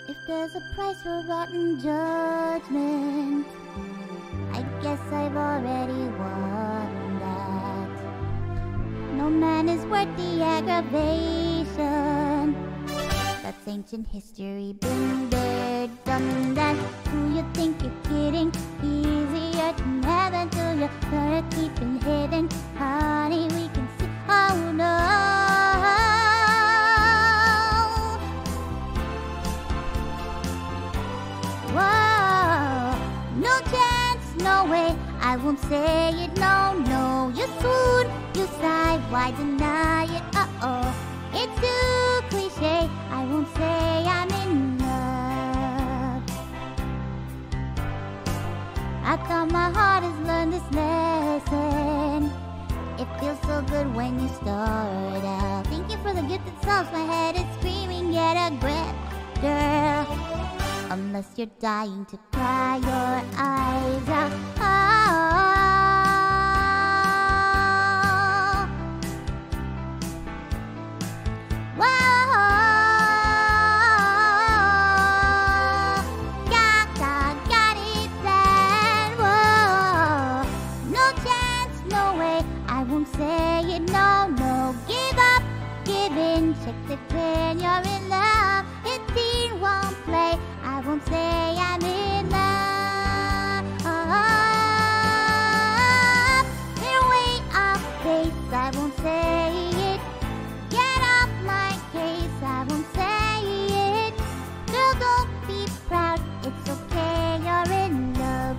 If there's a price for rotten judgment, I guess I've already won that. No man is worth the aggravation. That's ancient history, been there, done that. Who you think you're kidding? Easier than heaven till you're better keeping hidden. Honey, we can see, oh no. Whoa, no chance, no way, I won't say it, no, no. You swoon, you sigh, why deny it, uh-oh. It's too cliche, I won't say I'm in love. I thought my heart has learned this lesson. It feels so good when you start out. Thank you for the gift that solves my head is screaming, get a grip, girl. Unless you're dying to cry your eyes out. Whoa, got it planned. Whoa, no chance, no way, I won't say it, no, no. Give up, give in, check the plan, you're in love. It scene won't play, I won't say I'm in love. Clear way off base, I won't say it. Get off my case, I won't say it. Girl, don't be proud, it's okay, you're in love.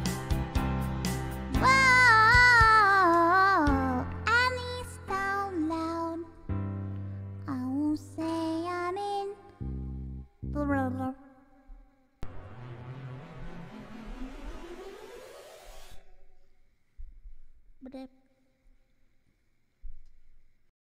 Whoa, at least out loud, I won't say I'm in. But